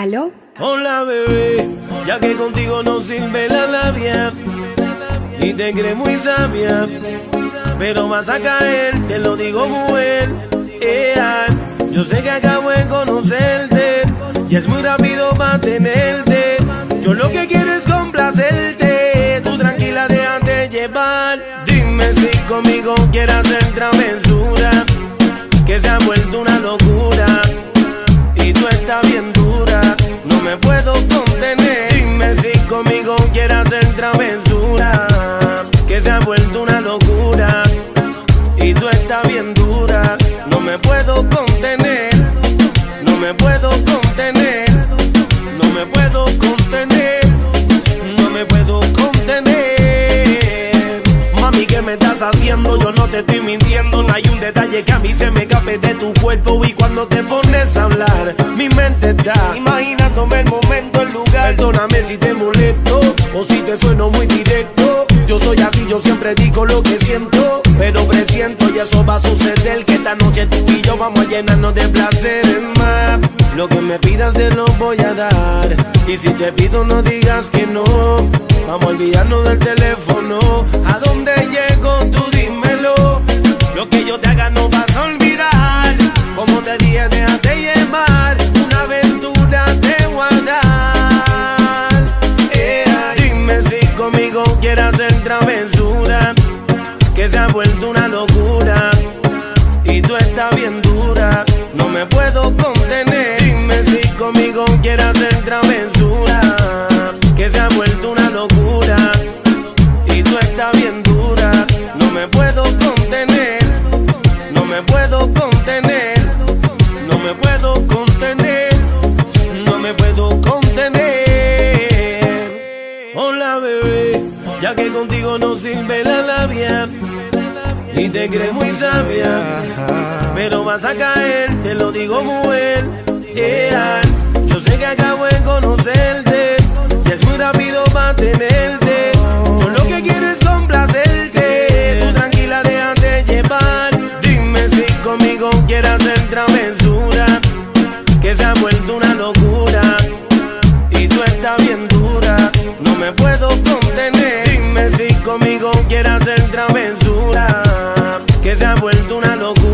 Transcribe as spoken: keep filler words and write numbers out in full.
¿Aló? Hola bebé, ya que contigo no sirve la labia y te crees muy sabia, pero vas a caer, te lo digo mujer. Yeah. Yo sé que acabo de conocerte y es muy rápido para tenerte. Yo lo que quiero es complacerte, tú tranquila déjate llevar. Dime si conmigo quieres hacer travesura, que se ha vuelto una locura y tú estás bien dura, no me puedo contener. Dime si conmigo quieres hacer travesura, que se ha vuelto una locura y tú estás bien dura, no me puedo contener, no me puedo contener, no me puedo contener, no me puedo contener. Mami, ¿qué me estás haciendo? Yo no te estoy mintiendo, no hay un detalle que a mí se me escape de tu cuerpo. Y cuando te pones a hablar, mi mente está imaginándome el momento, el lugar. Perdóname si te molesto o si te sueno muy directo. Yo soy así, yo siempre digo lo que siento, pero presiento y eso va a suceder, que esta noche tú y yo vamos a llenarnos de placeres más. Lo que me pidas te lo voy a dar, y si te pido no digas que no. Vamos a olvidarnos del teléfono, ¿a dónde llego? Tú dímelo. Lo que yo te haga no vas a olvidar, como te dije déjate llevar, una aventura te voy a dar. Yeah. Dime si conmigo quieres hacer travesura, que se ha vuelto una locura y tú estás bien dura, no me puedo contener. Dime si conmigo quieres hacer travesura, que se ha vuelto una locura y tú estás bien dura, no me puedo contener, no me puedo contener, no me puedo contener, no me puedo contener. Hola bebé, ya que contigo no sirve la labia y te crees muy sabia, pero vas a caer, te lo digo mujer. Yeah. Yo sé que acabo de conocerte y es muy rápido para tenerte. Yo lo que quiero es complacerte, tú tranquila déjate llevar. Dime si conmigo quieres hacer travesura, que se ha vuelto una locura y tú estás bien dura, no me puedo contener. Dime si conmigo quieres hacer travesura, que se ha vuelto una locura